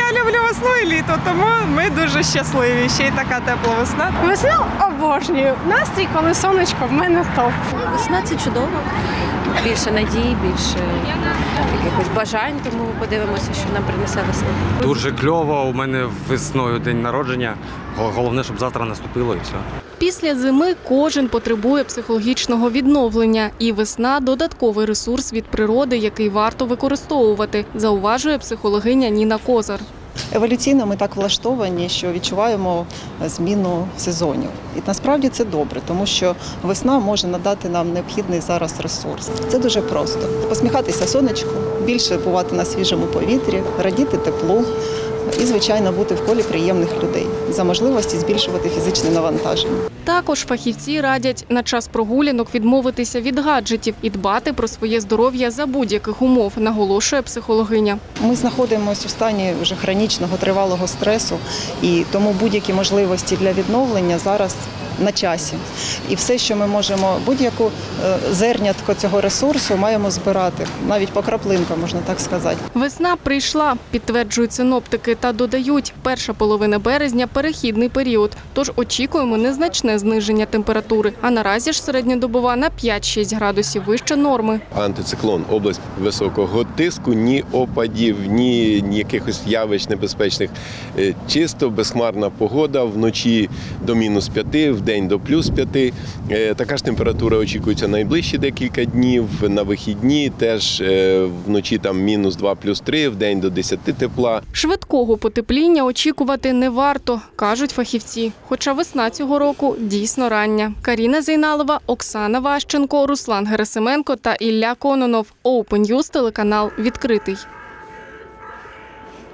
Я люблю весну і літо, тому ми дуже щасливі. Ще й така тепла весна. Весну обожнюю. Настрій, коли сонечко, в мене топ. Весна – це чудово. Більше надій, більше якихось бажань, тому подивимося, що нам принесе весна. Дуже кльово, у мене весною день народження. Головне, щоб завтра наступило і все. Після зими кожен потребує психологічного відновлення. І весна – додатковий ресурс від природи, який варто використовувати, зауважує психологиня Ніна Козар. Еволюційно ми так влаштовані, що відчуваємо зміну сезонів. І насправді це добре, тому що весна може надати нам необхідний зараз ресурс. Це дуже просто. Посміхатися сонечку, більше бувати на свіжому повітрі, радіти теплу і, звичайно, бути в колі приємних людей. За можливості збільшувати фізичне навантаження. Також фахівці радять на час прогулянок відмовитися від гаджетів і дбати про своє здоров'я за будь-яких умов, наголошує психологиня. Ми знаходимося у стані вже хронічного тривалого стресу, і тому будь-які можливості для відновлення зараз на часі. І все, що ми можемо, будь-яку зернятко цього ресурсу маємо збирати, навіть по краплинкам, можна так сказати. Весна прийшла, підтверджують синоптики, та додають, перша половина березня – перехідний період, тож очікуємо незначне зниження температури, а наразі ж середньодобова на 5-6 градусів вище норми. Антициклон, область високого тиску, ні опадів, ні якихось явищ небезпечних. Чисто безхмарна погода, вночі до -5, вдень до +5. Така ж температура очікується найближчі декілька днів, на вихідні теж вночі там -2, +3, вдень до 10 тепла. Швидкого потепління очікувати не варто, кажуть фахівці. Хоча весна цього року дійсно рання. Каріна Зейналова, Оксана Ващенко, Руслан Герасименко та Ілля Кононов. Open News, телеканал «Відкритий».